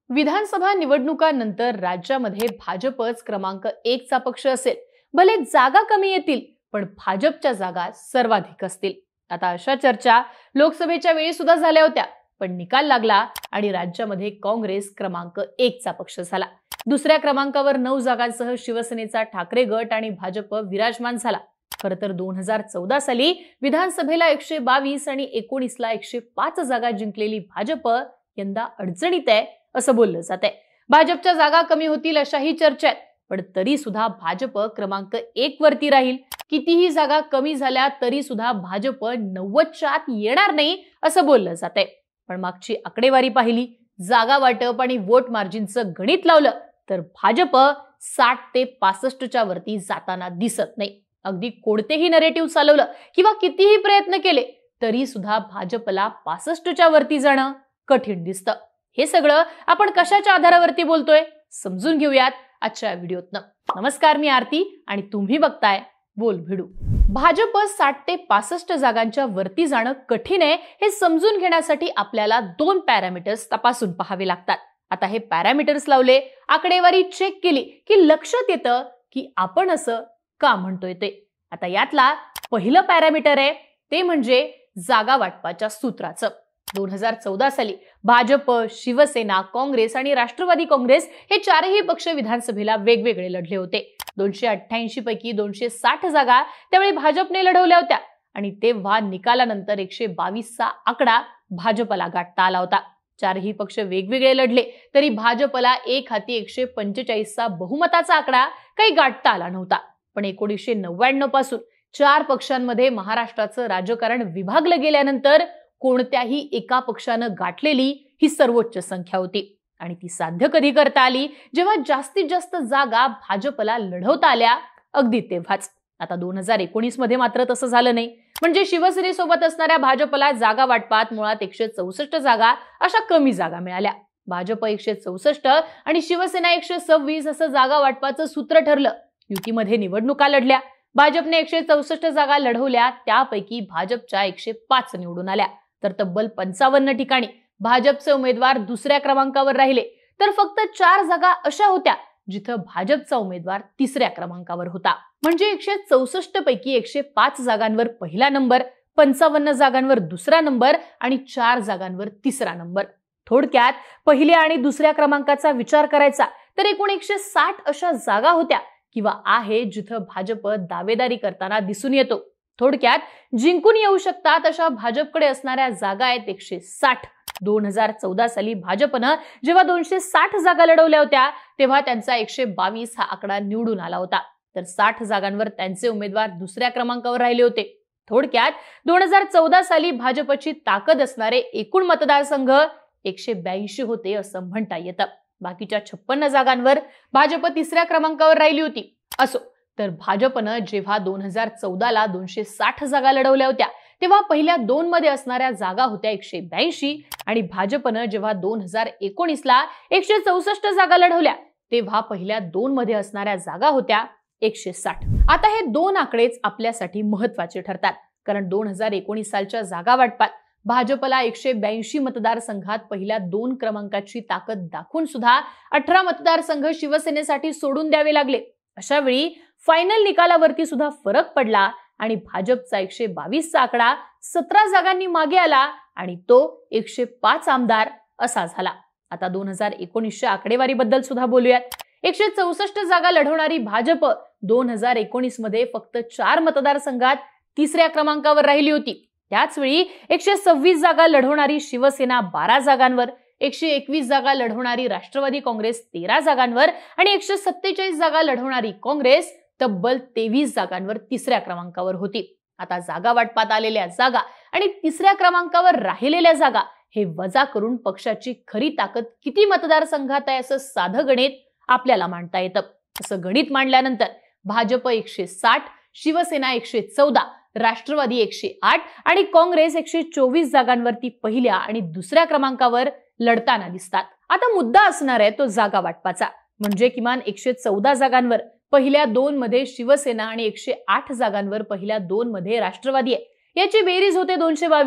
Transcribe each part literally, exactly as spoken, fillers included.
विधानसभा निवडणुकांनंतर राज्यामध्ये भाजपच क्रमांक एक चा पक्ष असेल। भले जागा कमी येतील पण भाजपच्या जागा सर्वाधिक असतील। आता अशा चर्चा लोकसभेच्या वेळी सुद्धा झाल्या होत्या, पण निकाल लागला आणि राज्यामध्ये काँग्रेस क्रमांक एक चा पक्ष झाला। दुसऱ्या क्रमांकावर नऊ जागांसह शिवसेनेचा ठाकरे गट आणि भाजप विराजमान झाला। खरं तर दोन हजार चौदा साली विधानसभेला एकशे बावीस आणि एकोणीस ला एकशे पाच जागा जिंकलेली भाजप यंदा अडचणीत आहे असं बोललं जातंय। भाजपच्या जागा कमी होतील अशाही चर्चा आहेत, पण तरी सुद्धा भाजप क्रमांक एक वरती राहील। कितीही जागा कमी झाल्या तरी सुद्धा भाजप नव्वदच्या आत येणार नाही असं बोललं जातंय। पण मागची आकडेवारी पाहिली, जागा वाटप आणि वोट मार्जिनचं गणित लावलं तर भाजप साठ ते पासष्ट च्या वरती जाताना दिसत नाही। अगदी कोणतेही नरेटिव्ह चालवलं किंवा कितीही प्रयत्न केले तरी सुद्धा भाजपला पासष्ट च्या वरती जाणं कठीण दिसतं। हे सगळं आपण कशाच्या आधारावरती बोलतोय समजून घेऊयात आजच्या व्हिडिओतनं। नमस्कार, मी आरती आणि तुम्ही बघताय बोल भिडू। भाजप साठ ते पासष्ट जागांच्या वरती जाणं कठीण आहे हे समजून घेण्यासाठी आपल्याला दोन पॅरामीटर्स तपासून पाहावे लागतात। आता हे पॅरामीटर्स लावले, आकडेवारी चेक केली की लक्षात येतं की आपण असं का म्हणतोय ते। आता यातला पहिलं पॅरामीटर आहे ते म्हणजे जागा वाटपाच्या सूत्राचं। दोन हजार चौदा साली भाजप, शिवसेना, काँग्रेस आणि राष्ट्रवादी काँग्रेस हे चारही पक्ष विधानसभेला वेगवेगळे लढले होते। दोनशे अठ्ठ्याऐंशी पैकी दोनशे साठ जागा त्यावेळी भाजपने लढवल्या होत्या आणि तेव्हा निकालानंतर एकशे बावीस चा आकडा भाजपला गाठता आला होता। चारही पक्ष वेगवेगळे लढले तरी भाजपला एक हाती एकशे पंचेचाळीस चा बहुमताचा आकडा काही गाठता आला नव्हता। पण एकोणीसशे नव्याण्णव पासून चार पक्षांमध्ये महाराष्ट्राचं राजकारण विभागलं गेल्यानंतर कोणत्याही एका पक्षानं गाठलेली ही सर्वोच्च संख्या होती आणि ती साध्य कधी करता आली जेव्हा जास्तीत जास्त जागा भाजपला लढवता आल्या, अगदी तेव्हाच। आता दोन हजार एकोणीस मध्ये मात्र तसं झालं नाही। म्हणजे शिवसेनेसोबत असणाऱ्या भाजपला जागा वाटपात मुळात एकशे चौसष्ट जागा अशा कमी जागा मिळाल्या। भाजप एकशे चौसष्ट आणि शिवसेना एकशे सव्वीस असं जागा वाटपाचं सूत्र ठरलं। युतीमध्ये निवडणुका लढल्या, भाजपने एकशे चौसष्ट जागा लढवल्या, त्यापैकी भाजपच्या एकशे पाच निवडून आल्या। तर तब्बल पंचावन्न ठिकाणी भाजपचे उमेदवार दुसऱ्या क्रमांकावर राहिले, तर फक्त चार जागा अशा होत्या जिथं भाजपचा उमेदवार तिसऱ्या क्रमांकावर होता। म्हणजे एकशे चौसष्ट पैकी एकशे पाच जागांवर पहिला नंबर, पंचावन्न जागांवर दुसरा नंबर आणि चार जागांवर तिसरा नंबर। थोडक्यात पहिल्या आणि दुसऱ्या क्रमांकाचा विचार करायचा तर एकूण एकशे साठ अशा जागा होत्या किंवा आहे जिथं भाजप दावेदारी करताना दिसून येतो। थोडक्यात जिंकून येऊ शकतात अशा भाजपकडे असणाऱ्या जागा आहेत एकशे साठ। दोन हजार चौदा साली भाजपनं जेव्हा दोनशे साठ जागा लढवल्या होत्या तेव्हा त्यांचा एकशे बावीस हा आकडा निवडून आला होता, तर साठ जागांवर त्यांचे उमेदवार दुसऱ्या क्रमांकावर राहिले होते। थोडक्यात दोन हजार चौदा साली भाजपची ताकद असणारे एकूण मतदारसंघ एकशे ब्याऐंशी होते असं म्हणता येतं। बाकीच्या छप्पन्न जागांवर भाजप तिसऱ्या क्रमांकावर राहिली होती। असो, तर भाजपनं जेव्हा दोन हजार चौदा ला दोनशे साठ जागा लढवल्या होत्या तेव्हा पहिल्या दोन मध्ये असणाऱ्या जागा होत्या एकशे ब्याऐंशी आणि भाजपनं जेव्हा दोन हजार एकोणीस ला एकशे चौसष्ट जागा लढवल्या तेव्हा पहिल्या दोन मध्ये असणाऱ्या जागा होत्या एकशे साठ। आता हे दोन आकडेच आपल्यासाठी महत्वाचे ठरतात, कारण दोन हजार एकोणीस सालच्या जागा वाटपात भाजपला एकशे ब्याऐंशी मतदारसंघात पहिल्या दोन क्रमांकाची ताकद दाखवून सुद्धा अठरा मतदारसंघ शिवसेनेसाठी सोडून द्यावे लागले। अशा वेळी फायनल निकालावरती सुद्धा फरक पडला आणि भाजपचा एकशे बावीस चा आकडा सतरा जागांनी मागे आला आणि तो एकशे पाच आमदार असा झाला। आता दोन हजार एकोणीसच्या आकडेवारीबद्दल सुद्धा बोलूयात। एकशे चौसष्ट जागा लढवणारी भाजप दोन हजार एकोणीस मध्ये फक्त चार मतदारसंघात तिसऱ्या क्रमांकावर राहिली होती। त्याच वेळी एकशे सव्वीस जागा लढवणारी शिवसेना बारा जागांवर, एकशे एकवीस जागा लढवणारी राष्ट्रवादी काँग्रेस तेरा जागांवर आणि एकशे सत्तेचाळीस जागा लढवणारी काँग्रेस तब्बल तेवीस जागांवर तिसऱ्या क्रमांकावर होती। आता जागा वाटपात आलेल्या जागा आणि तिसऱ्या क्रमांकावर राहिलेल्या जागा हे वजा करून पक्षाची खरी ताकद किती मतदारसंघात आहे असं साधं गणित आपल्याला मांडता येतं। असं गणित मांडल्यानंतर भाजप एकशे साठ, शिवसेना एकशे चौदा, राष्ट्रवादी एकशे आठ आणि काँग्रेस एकशे चोवीस जागांवरती पहिल्या आणि दुसऱ्या क्रमांकावर लढताना दिसतात। आता मुद्दा असणार आहे तो जागा वाटपाचा, म्हणजे किमान एकशे चौदा जागांवर पहिल्या दोन मध्ये शिवसेना आणि एकशे आठ जागांवर पहिल्या दोन मध्ये राष्ट्रवादी आहे। याची बेरीज होते दोनशे बावीस।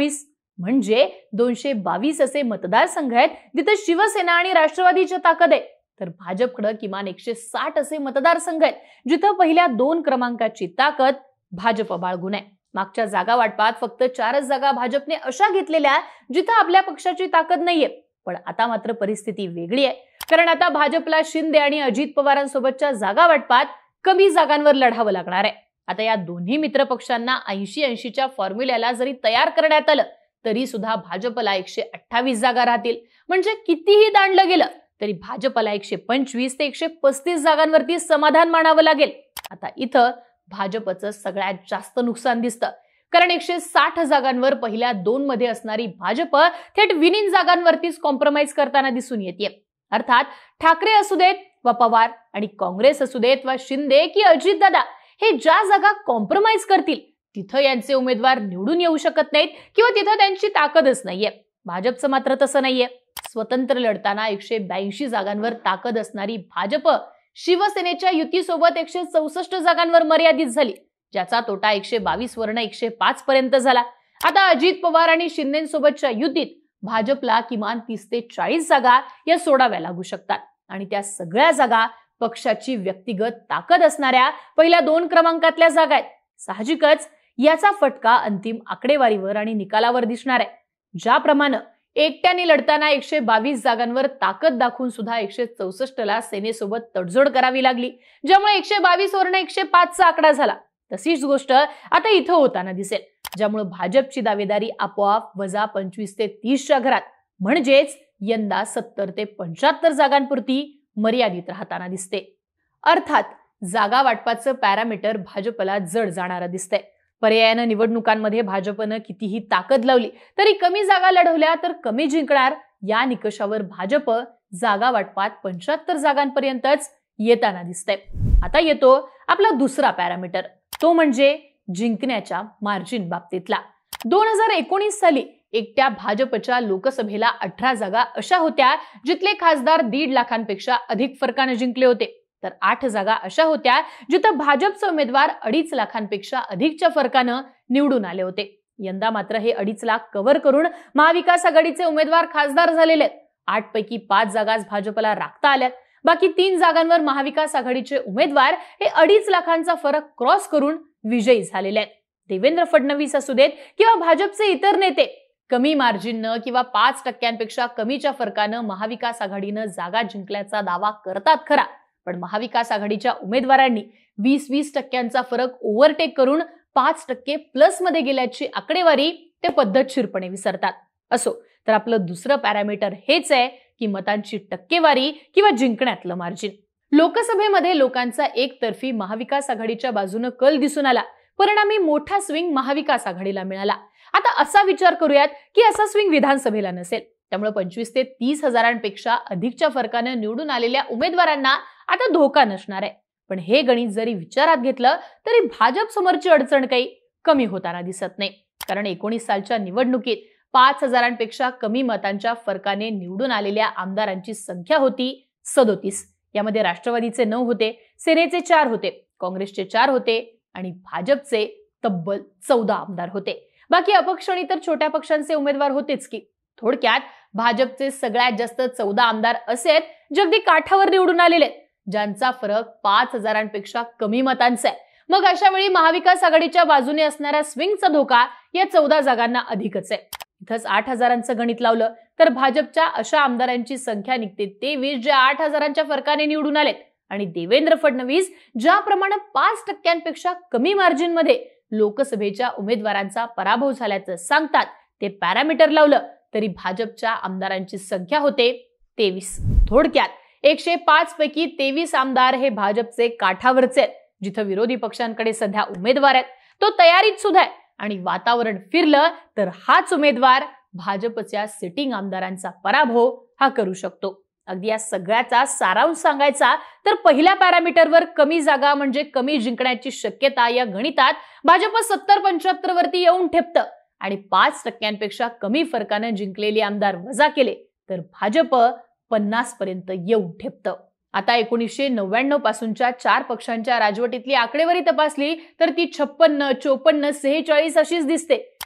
म्हणजे दोनशे बावीस असे मतदारसंघ आहेत जिथे शिवसेना आणि राष्ट्रवादीची ताकद आहे, तर भाजपकडे किमान एकशे साठ असे मतदारसंघ आहेत जिथे पहिल्या दोन क्रमांकाची ताकद भाजप बाळगून आहे. मागच्या जागा वाटपात फक्त चारच जागा भाजपने अशा घेतलेल्या जिथे आपल्या पक्षाची ताकद नाहीये. पण आता मात्र परिस्थिती वेगळी आहे, कारण आता भाजपला शिंदे आणि अजित पवारांसोबतच्या जागा वाटपात कमी जागांवर लढावं लागणार आहे. आता या दोन्ही मित्र पक्षांना ऐंशी ऐंशीच्या फॉर्म्युल्याला जरी तयार करण्यात आलं तरी सुद्धा भाजपला एकशे अठ्ठावीस जागा राहतील. म्हणजे कितीही दांडलं गेलं तरी भाजपला एकशे पंचवीस ते एकशे पस्तीस जागांवरती समाधान मानावं लागेल. आता इथं भाजपचं सगळ्यात जास्त नुकसान दिसतं, कारण एकशे साठ जागांवर पहिल्या दोन मध्ये असणारी भाजप थेट विनिंग जागांवरतीच कॉम्प्रोमाइज करताना दिसून येते. अर्थात ठाकरे असू देत वा पवार आणि काँग्रेस असू देत वा शिंदे की अजितदादा हे ज्या जागा कॉम्प्रोमाइज करतील तिथं यांचे उमेदवार निवडून येऊ शकत नाहीत किंवा तिथं त्यांची ताकदच नाहीये. भाजपचं मात्र तसं नाहीये. स्वतंत्र लढताना एकशे ब्याऐंशी जागांवर ताकद असणारी भाजप शिवसेनेच्या युतीसोबत एकशे चौसष्ट जागांवर मर्यादित झाली, ज्याचा तोटा एकशे बावीस वरून एकशे पाच पर्यंत झाला. आता अजित पवार आणि शिंदेसोबतच्या युतीत भाजपला किमान तीस ते चाळीस जागा या सोडाव्या लागू शकतात आणि त्या सगळ्या जागा पक्षाची व्यक्तिगत ताकद असणाऱ्या पहिल्या दोन क्रमांकातल्या जागा आहेत. साहजिकच याचा फटका अंतिम आकडेवारीवर आणि निकालावर दिसणार आहे. ज्याप्रमाणे एकट्याने लढताना एकशे बावीस जागांवर ताकद दाखवून सुद्धा एकशे चौसष्ट ला सेनेसोबत तडजोड करावी लागली, ज्यामुळे एकशे बावीस वरून एकशे पाच चा आकडा झाला. तशीच गोष्ट आता इथं होताना दिसेल, ज्यामुळे भाजपची दावेदारी आपोआप वजा पंचवीस ते तीसच्या घरात म्हणजेच यंदा सत्तर ते पंच्याहत्तर जागांपुरती मर्यादित राहताना दिसते. अर्थात जागा वाटपाचं पॅरामीटर भाजपला जड जाणारं दिसतंय. पर्यायानं निवडणुकांमध्ये भाजपनं कितीही ताकद लावली तरी कमी जागा लढवल्या तर कमी जिंकणार या निकषावर भाजप जागा वाटपात पंच्याहत्तर जागांपर्यंतच येताना दिसतंय. आता येतो आपला दुसरा पॅरामीटर, तो म्हणजे जिंकण्याच्या मार्जिन बाबतीतला. दोन हजार एकोणीस साली एकट्या भाजपच्या लोकसभेला अठरा जागा अशा होत्या जिथले खासदार दीड लाखांपेक्षा अधिक फरकाने जिंकले होते, तर आठ जागा अशा होत्या जिथं भाजपचे उमेदवार अडीच लाखांपेक्षा अधिकच्या फरकानं निवडून आले होते. यंदा मात्र हे अडीच लाख कव्हर करून महाविकास आघाडीचे उमेदवार खासदार झालेले आहेत. आठ पैकी पाच जागाच भाजपला राखता आल्यात. बाकी तीन जागांवर महाविकास आघाडीचे उमेदवार हे अडीच लाखांचा फरक क्रॉस करून विजयी झालेले आहेत. देवेंद्र फडणवीस असू देत किंवा भाजपचे इतर नेते कमी मार्जिननं किंवा पाच टक्क्यांपेक्षा कमीच्या फरकानं महाविकास आघाडीनं जागा जिंकल्याचा दावा करतात खरा, पण महाविकास आघाडीच्या उमेदवारांनी वीस वीस टक्क्यांचा फरक ओव्हरटेक करून पाच टक्के प्लस मध्ये गेल्याची आकडेवारी ते पद्धतशीरपणे विसरतात. असो, तर आपलं दुसरं पॅरामीटर हेच आहे की मतांची टक्केवारी किंवा जिंकण्यातलं मार्जिन. लोकसभेमध्ये लोकांचा एकतर्फी महाविकास आघाडीच्या बाजूने कल दिसून आला, परिणामी मोठा स्विंग महाविकास आघाडीला मिळाला. आता असा विचार करूयात की असा स्विंग विधानसभेला नसेल, त्यामुळे पंचवीस ते तीस हजारांपेक्षा अधिकच्या फरकाने निवडून आलेल्या उमेदवारांना आता धोका नसणार आहे. पण हे गणित जरी विचारात घेतलं तरी भाजप समोरची अडचण काही कमी होताना दिसत नाही, कारण एकोणीस सालच्या निवडणुकीत पाच हजारांपेक्षा कमी मतांच्या फरकाने निवडून आलेल्या आमदारांची संख्या होती सदोतीस. यामध्ये राष्ट्रवादीचे नऊ होते, सेनेचे चार होते, काँग्रेसचे चार होते आणि भाजपचे तब्बल चौदा आमदार होते. बाकी अपक्ष आणि तर छोट्या पक्षांचे उमेदवार होतेच की. थोडक्यात भाजपचे सगळ्यात जास्त चौदा आमदार असे आहेत जे अगदी काठावर निवडून आलेले आहेत, ज्यांचा फरक पाच हजारांपेक्षा कमी मतांचा आहे. मग अशा वेळी महाविकास आघाडीच्या बाजूने असणाऱ्या स्विंगचा धोका या चौदा जागांना अधिकच आहे. इथंच आठ हजारांचं गणित लावलं तर भाजपच्या अशा आमदारांची संख्या निघते तेवीस, जे आठ हजारांच्या फरकाने निवडून आलेत. आणि देवेंद्र फडणवीस ज्याप्रमाणे पाच टक्क्यांपेक्षा कमी मार्जिन मध्ये लोकसभेच्या उमेदवारांचा पराभव झाल्याचं सांगतात, ते पॅरामीटर लावलं तरी भाजपच्या आमदारांची संख्या होते तेवीस. थोडक्यात एकशे पाच पैकी तेवीस आमदार हे भाजपचे काठावरचे आहेत, जिथं विरोधी पक्षांकडे सध्या उमेदवार आहेत, तो तयारीत सुद्धा आहे. आणि वातावरण फिरलं तर हाच उमेदवार भाजपच्या सिटिंग आमदारांचा पराभव हा करू शकतो. अगदी या सगळ्याचा सारांश सांगायचा तर पहिल्या पॅरामीटरवर कमी जागा म्हणजे कमी जिंकण्याची शक्यता या गणितात भाजप सत्तर पंच्याहत्तर वरती येऊन ठेपतं आणि पाच टक्क्यांपेक्षा कमी फरकाने जिंकलेले आमदार वजा केले तर भाजप पन्नास पर्यंत येऊन ठेपतं. आता एकोणीसशे नव्याण्णव पासूनच्या चार पक्षांच्या राजवटीतली आकडेवारी तपासली तर ती छप्पन्न, चोपन्न, सेहेचाळीस अशीच दिसते.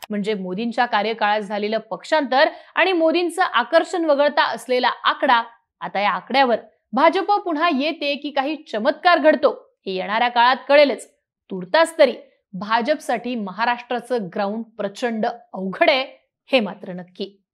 म्हणजे मोदींच्या कार्यकाळात झालेलं पक्षांतर आणि मोदींचं आकर्षण वगळता असलेला आकडा, आता या आकड्यावर भाजप पुन्हा येते की काही चमत्कार घडतो हे येणाऱ्या काळात कळेलच. तुर्तास तरी भाजपसाठी महाराष्ट्राचं ग्राउंड प्रचंड अवघड आहे हे मात्र नक्की.